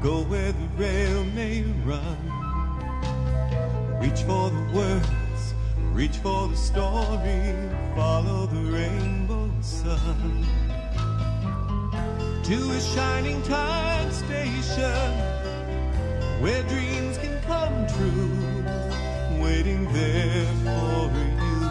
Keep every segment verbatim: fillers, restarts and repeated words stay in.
go where the rail may run. Reach for the words, reach for the story, follow the rainbow sun to a shining time station where dreams can come true, waiting there for you.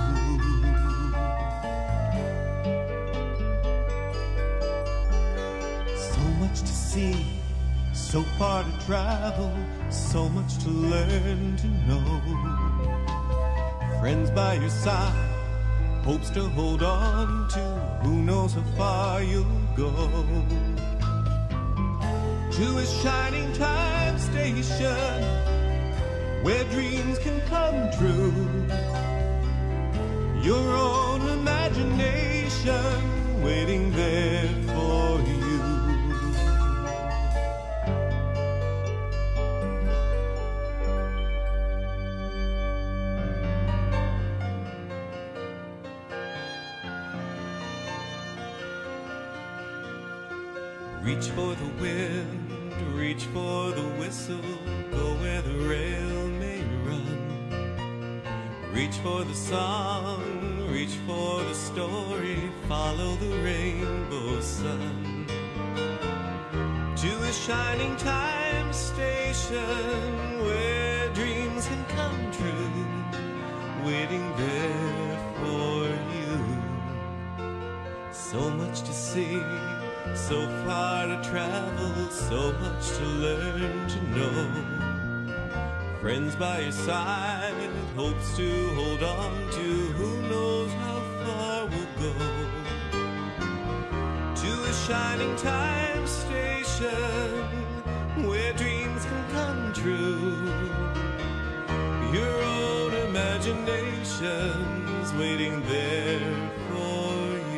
So much to see, so far to travel, so much to learn to know. Friends by your side, hopes to hold on to, who knows how far you'll go. To a shining time station where dreams can come true, your own imagination waiting there for you. Reach for the wind, reach for the whistle, go where the rail may run. Reach for the song, reach for the story, follow the rainbow sun to a shining time station where dreams can come true, waiting there for you. So much to see, so far to travel, so much to learn to know. Friends by your side, hopes to hold on to, who knows how far we'll go. To a shining time station where dreams can come true, your own imagination's waiting there for you.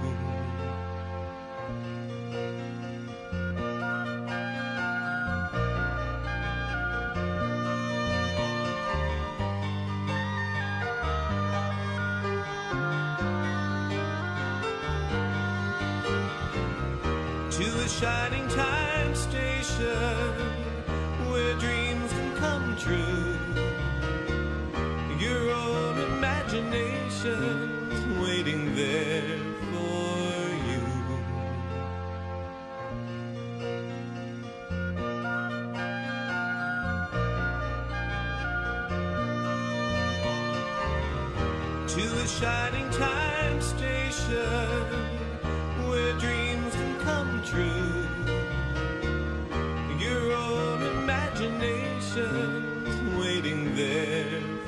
To a shining time station where dreams can come true, your own imagination's waiting there for you. To a shining time station where dreams can come true, your own imagination's waiting there